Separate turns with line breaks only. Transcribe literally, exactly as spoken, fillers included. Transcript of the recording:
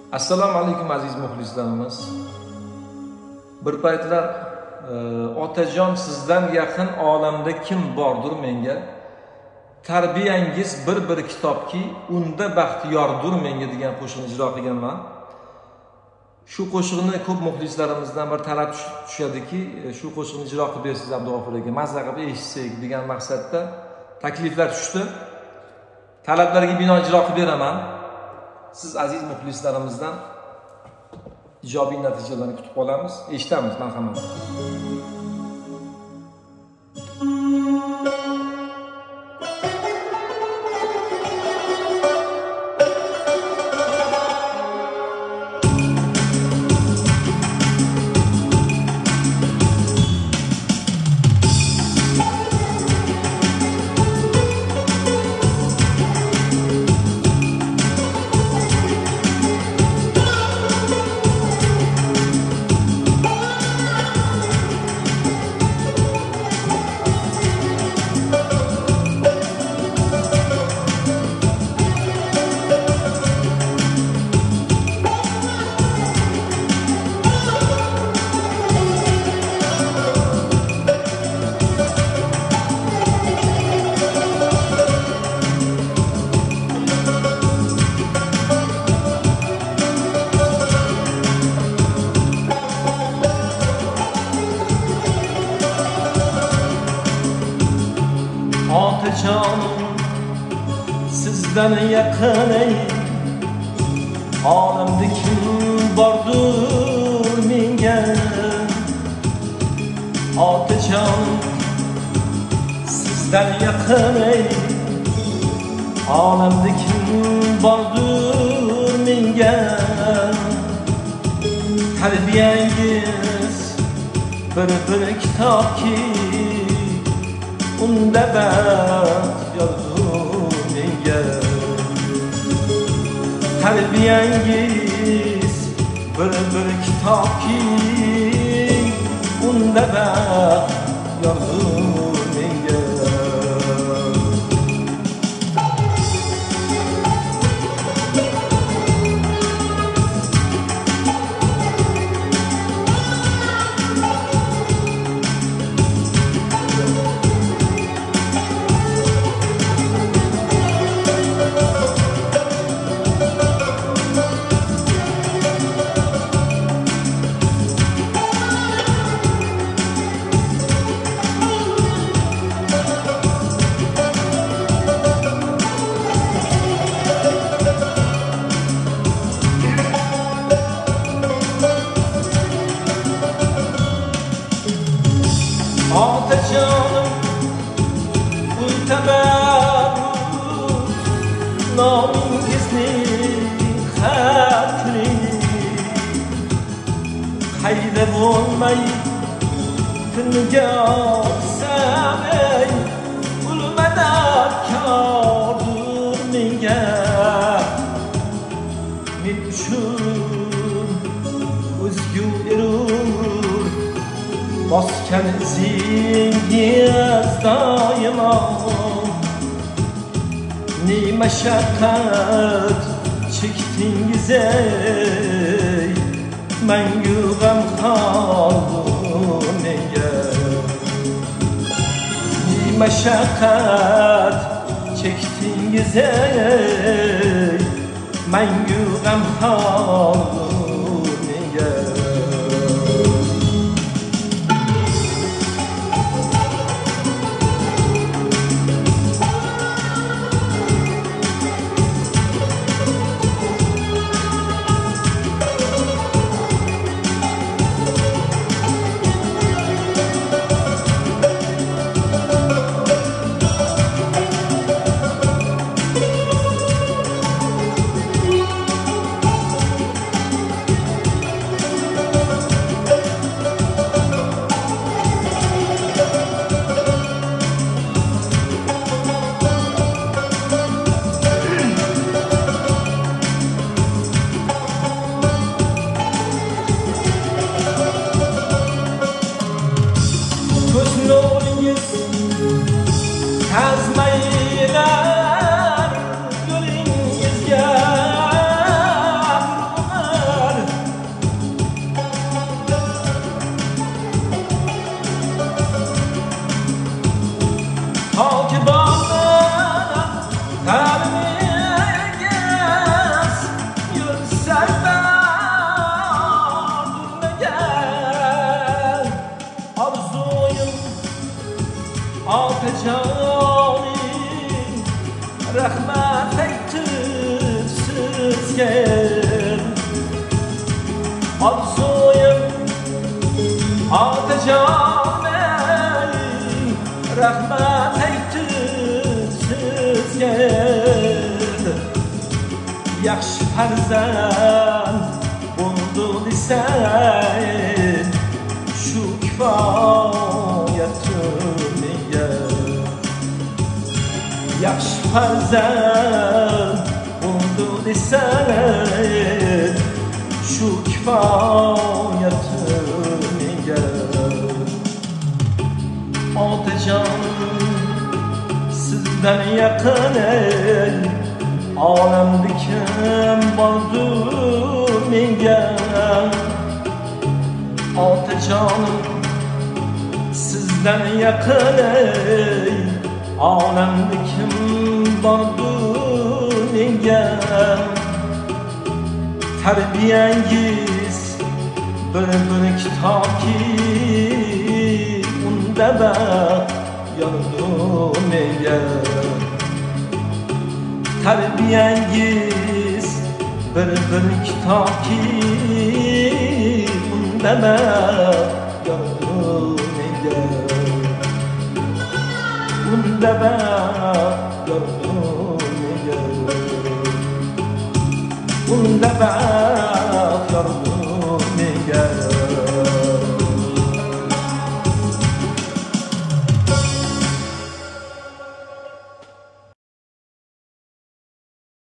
Assalomu alaykum aziz muxlislarimiz. Bir paytlar e, otajon sizdan yaqin olamda kim bordur menga? Tarbiyangiz bir bir kitobki, unda baxtiyordur menga degan qo'shiqni ijro qilganman. Shu qo'shiqni ko'p muxlislarimizdan bir talab tushadiki, shu qo'shiqni ijro qilib bersiz Abdug'ofur aka, mazza qilib eshitsak degan maqsadda takliflar tushdi. Talablarga binoan ijro qilib beraman. Siz aziz muxlislarimizdan ijobiy natijalarni kutib qolamiz. Eshitamiz, marhamat.
Otajonim sizdan yaqin ey, olamda kim bordur menga? Otajonim sizdan yaqin ey, olamda kim bordur menga? Tarbiyangiz bir bir kitobki, unda baxtiyordur menga. Tarbiyangiz bir bir kitobki, unda baxtiyordur menga. Otajonim bu tabarruk nomingizni xatli, qayda bo'lmay kunga oqsam ey, ulmadorkordur menga. Men uchun o'zgu erur bosgan izingiz doimo, ne mashaqqat chekdingiz ey, mangu g'amxo'r menga. Ne mashaqqat chekdingiz ey, mangu g'amxo'r menga. sizge Arzuyum Atacan ey Rahmet eytdim sizge Yaxşı farzand buldu desen Şu kifayetim menga Yaxşı farzand buldu desen Şu kifayetim menga Otacanım sizden yakın el Alemde kim bordur menga Otacanım sizden yakın ey Alemde kim bordur menga Terbiyengiz bir bir kitap ki Unda ben yandım menga Terbiyengiz bir bir kitap ki Unda ben yandım menga Unda ben yandım menga Unda ben